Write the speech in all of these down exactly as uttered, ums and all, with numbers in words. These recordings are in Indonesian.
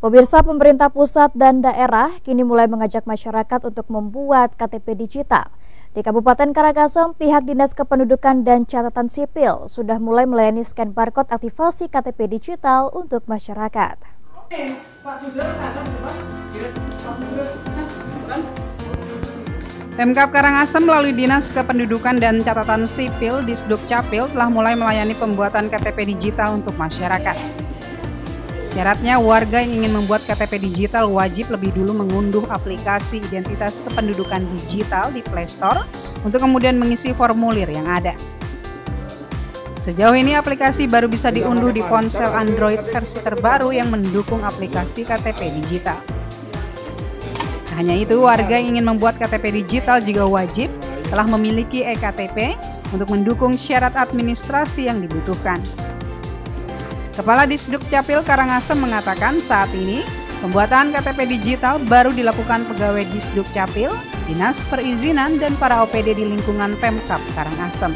Pemirsa, pemerintah pusat dan daerah kini mulai mengajak masyarakat untuk membuat K T P digital. Di Kabupaten Karangasem, pihak Dinas Kependudukan dan Catatan Sipil sudah mulai melayani scan barcode aktivasi K T P digital untuk masyarakat. Pemkab Karangasem melalui Dinas Kependudukan dan Catatan Sipil Disdukcapil telah mulai melayani pembuatan K T P digital untuk masyarakat. Syaratnya, warga yang ingin membuat K T P digital wajib lebih dulu mengunduh aplikasi identitas kependudukan digital di Play Store untuk kemudian mengisi formulir yang ada. Sejauh ini aplikasi baru bisa diunduh di ponsel Android versi terbaru yang mendukung aplikasi K T P digital. Hanya itu, warga yang ingin membuat K T P digital juga wajib telah memiliki e K T P untuk mendukung syarat administrasi yang dibutuhkan. Kepala Disdukcapil Karangasem mengatakan saat ini pembuatan K T P digital baru dilakukan pegawai Disdukcapil, Dinas Perizinan, dan para O P D di lingkungan Pemkab Karangasem.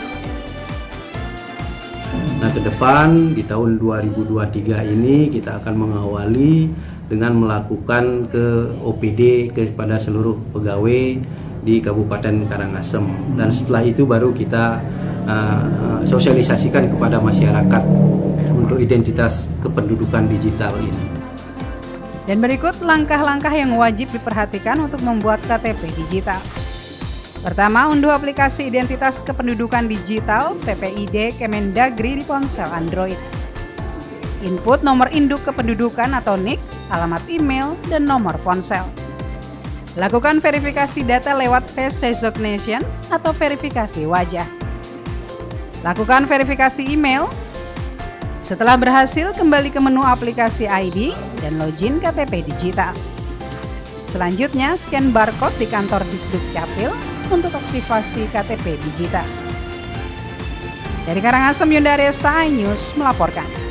Nah, ke depan di tahun dua ribu dua puluh tiga ini kita akan mengawali dengan melakukan ke O P D kepada seluruh pegawai di Kabupaten Karangasem, dan setelah itu baru kita uh, sosialisasikan kepada masyarakat untuk identitas kependudukan digital ini. Dan berikut langkah-langkah yang wajib diperhatikan untuk membuat K T P digital. Pertama, unduh aplikasi identitas kependudukan digital P P I D Kemendagri di ponsel Android. Input nomor induk kependudukan atau N I K, alamat email, dan nomor ponsel. Lakukan verifikasi data lewat face recognition atau verifikasi wajah. Lakukan verifikasi email. Setelah berhasil, kembali ke menu aplikasi I D dan login K T P digital. Selanjutnya, scan barcode di kantor Disdukcapil untuk aktivasi K T P digital. Dari Karangasem, Yunda Aresta, iNews melaporkan.